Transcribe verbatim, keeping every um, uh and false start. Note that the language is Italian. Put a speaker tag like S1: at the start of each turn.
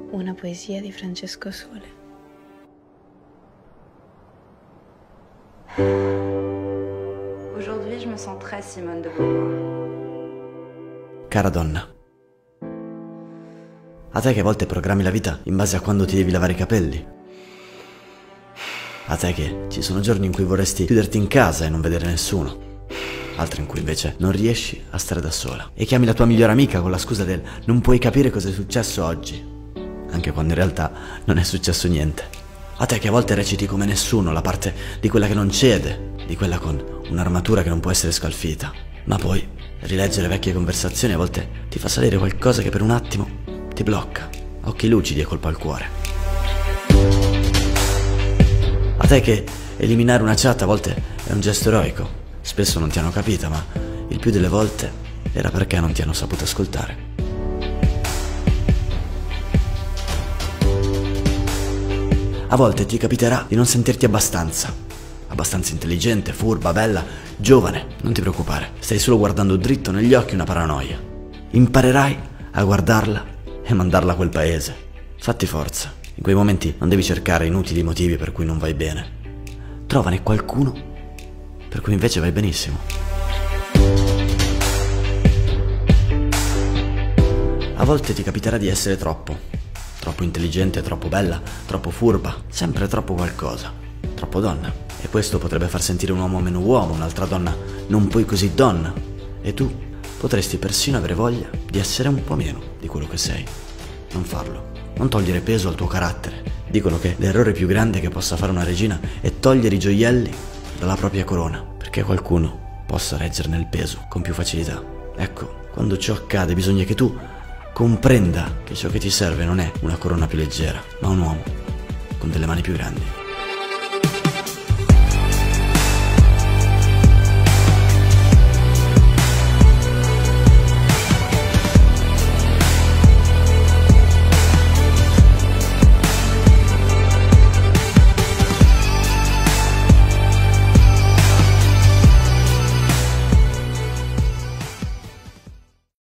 S1: Una poesia di Francesco Sole.
S2: Aujourd'hui, je me sens très Simone de Beauvoir.
S3: Cara donna, a te che a volte programmi la vita in base a quando ti devi lavare i capelli, a te che ci sono giorni in cui vorresti chiuderti in casa e non vedere nessuno, altri in cui invece non riesci a stare da sola e chiami la tua migliore amica con la scusa del non puoi capire cosa è successo oggi, anche quando in realtà non è successo niente. A te che a volte reciti come nessuno la parte di quella che non cede, di quella con un'armatura che non può essere scalfita, ma poi rileggere vecchie conversazioni a volte ti fa salire qualcosa che per un attimo ti blocca, a occhi lucidi e colpa al cuore. A te che eliminare una chat a volte è un gesto eroico, spesso non ti hanno capita, ma il più delle volte era perché non ti hanno saputo ascoltare. A volte ti capiterà di non sentirti abbastanza, abbastanza intelligente, furba, bella, giovane. Non ti preoccupare, stai solo guardando dritto negli occhi una paranoia. Imparerai a guardarla e mandarla a quel paese. Fatti forza, in quei momenti non devi cercare inutili motivi per cui non vai bene. Trovane qualcuno per cui invece vai benissimo. A volte ti capiterà di essere troppo. Troppo intelligente, troppo bella, troppo furba, sempre troppo qualcosa, troppo donna. E questo potrebbe far sentire un uomo meno uomo, un'altra donna non poi così donna. E tu potresti persino avere voglia di essere un po' meno di quello che sei. Non farlo, non togliere peso al tuo carattere. Dicono che l'errore più grande che possa fare una regina è togliere i gioielli dalla propria corona, perché qualcuno possa reggerne il peso con più facilità. Ecco, quando ciò accade bisogna che tu comprenda che ciò che ti serve non è una corona più leggera, ma un uomo con delle mani più grandi.